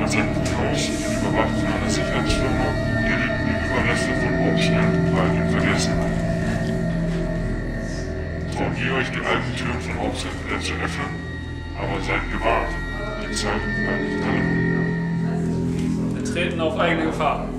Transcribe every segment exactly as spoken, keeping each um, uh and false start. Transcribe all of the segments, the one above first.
senden aus und überwacht von einer Sicherheitsfirma, gerieten die Überreste von Oakland bald in Vergessenheit. Traut ihr euch die alten Türen von Oakland wieder zu öffnen? Aber seid gewarnt, die Zeit bleibt nicht alle. Wir treten auf eigene Gefahr.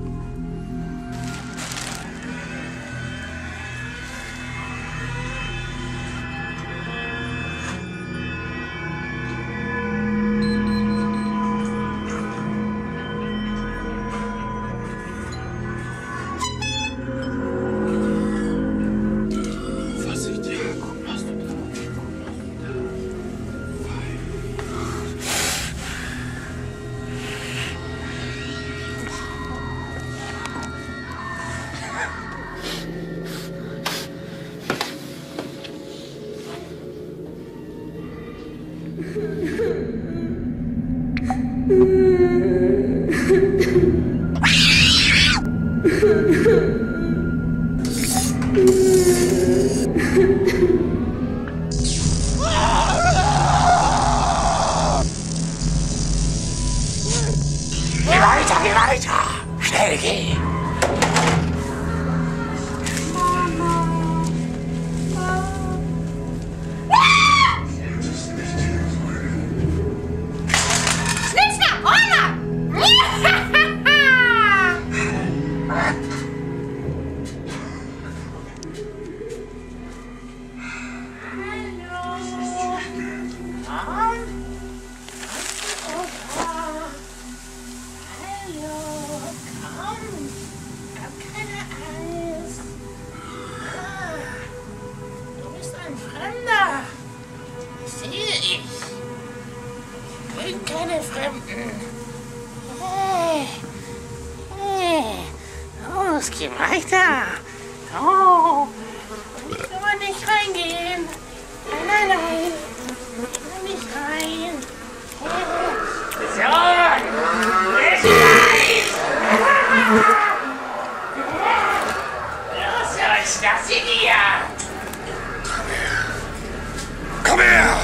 Geh weiter, geh weiter! Schnell geh! Ich bin keine Fremden. Hey, hey, los, geh weiter. Oh, ich kann mal nicht reingehen. Nein, nein, nein. Ich kann nicht rein. So, ist rein. Los, euch, das seht ihr. Komm her!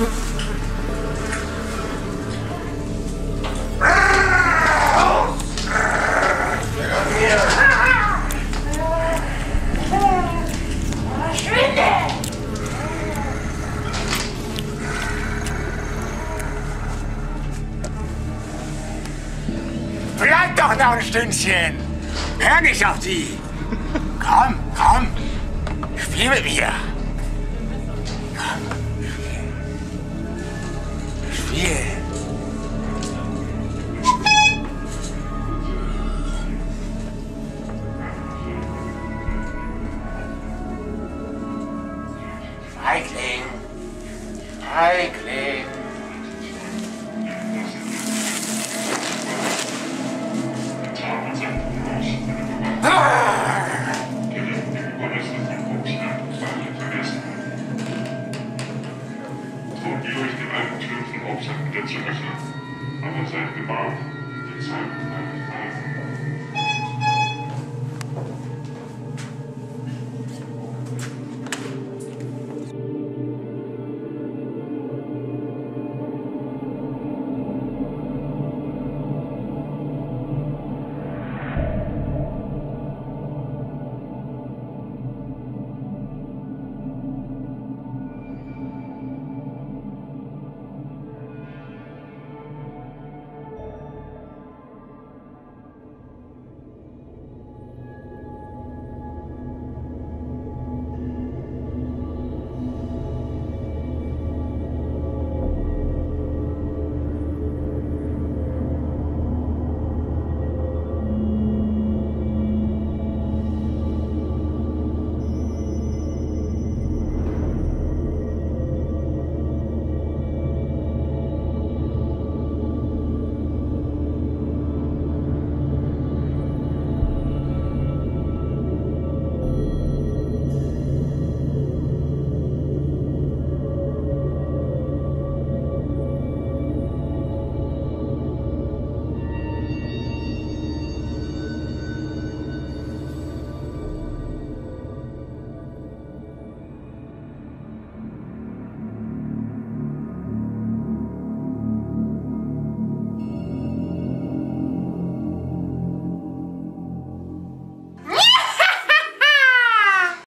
Bleib doch noch ein Stündchen! Hör nicht auf die! Komm, komm! Spiel mit mir! Komm, spiel! Spiel! Feigling! Feigling! Wieder zu öffnen, aber seid gewarnt, die Zeit bleibt nicht alle.